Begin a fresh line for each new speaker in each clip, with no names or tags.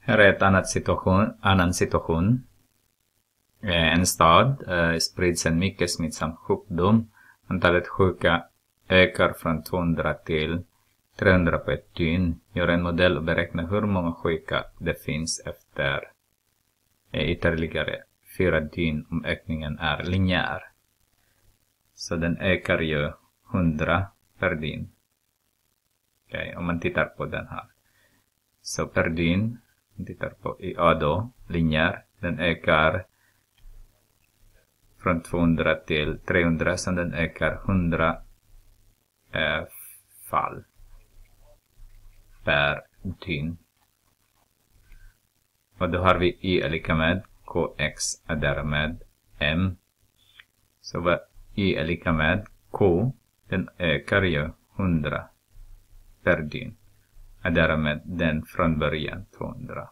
Här är ett annan situation. En stad sprids en mycket smittsam sjukdom. Antalet sjuka ökar från 200 till 300 på ett dygn. Gör en modell och beräkna hur många sjuka det finns efter ytterligare 4 dygn om ökningen är linjär. Så den ökar ju 100 per dygn. Okej, om man tittar på den här. Så per dygn, man tittar på A då, linjär. Den ökar från 200 till 300, så den ökar 100 fall per dygn. Och då har vi Y är lika med Kx är därmed M. Så vad Y är lika med K, den ökar ju 100 per dygn. Är därmed den från början 200.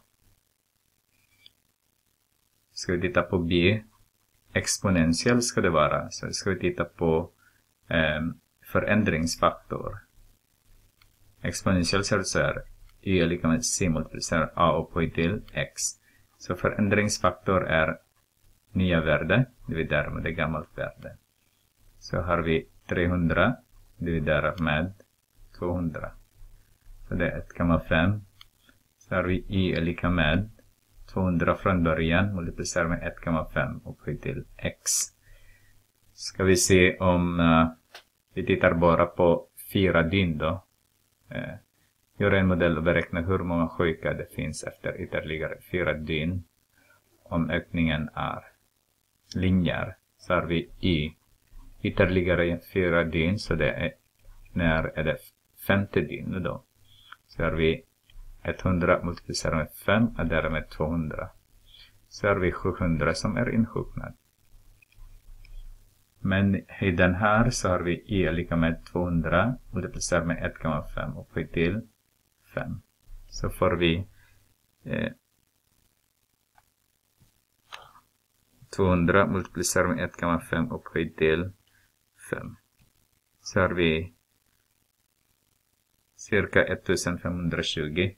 Ska vi titta på B. Exponentiell ska det vara. Så ska vi titta på förändringsfaktor. Exponentiell ser ut så här. Y är lika med C multiplicerar A upphöjt till X. Så förändringsfaktor är nya värde dividerar med det gammalt värde. Så har vi 300 dividerar med 200. Så det är 1,5. Så har vi Y är lika med 200 från början multiplicerar med 1,5 upphöjt till X. Ska vi se om vi tittar bara på 4 dygn då. Gör en modell och beräkna hur många sjuka det finns efter ytterligare 4 dygn. Om ökningen är linjär så har vi Y ytterligare 4 dygn, så det är när är det 50 dygn då. Så har vi 100 multiplicerat med 5 är därmed 200. Så har vi 700 som är insjuknad. Men i den här så har vi Y är lika med 200 multiplicerat med 1,5 upphöjt till 5. Så får vi 200 multiplicerat med 1,5 upphöjt till 5. Så har vi cirka 1520.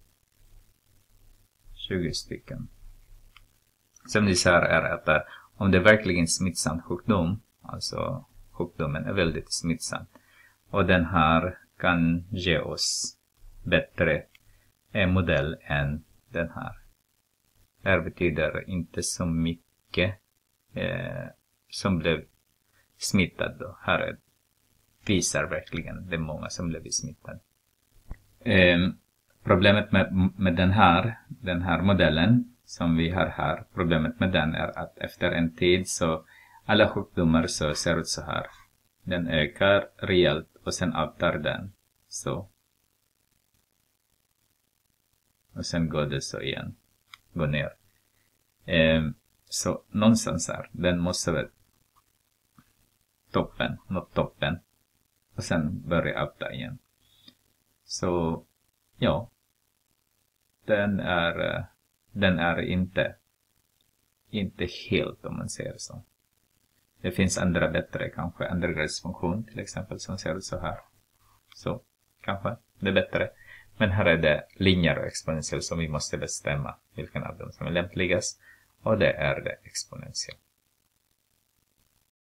20 stycken. Som ni ser är att om det är verkligen smittsam sjukdom, alltså sjukdomen är väldigt smittsam, och den här kan ge oss bättre modell än den här. Det här betyder inte så mycket som blev smittad då. Här visar verkligen det många som blev smittad. Problemet med den här modellen som vi har här, problemet med den är att efter en tid så alla sjukdomar så ser ut så här. Den ökar rejält och sen avtar den. Så. Och sen går det så igen. Går ner. Så någonstans här. Den måste väl nå toppen. Och sen börja avta igen. Så ja. Den är inte helt, om man säger så. Det finns andra bättre, kanske andra gränsfunktion till exempel som ser ut så här. Så kanske det är bättre. Men här är det linjär och exponentiell som vi måste bestämma vilken av dem som är lämpligast. Och det är det exponentiell.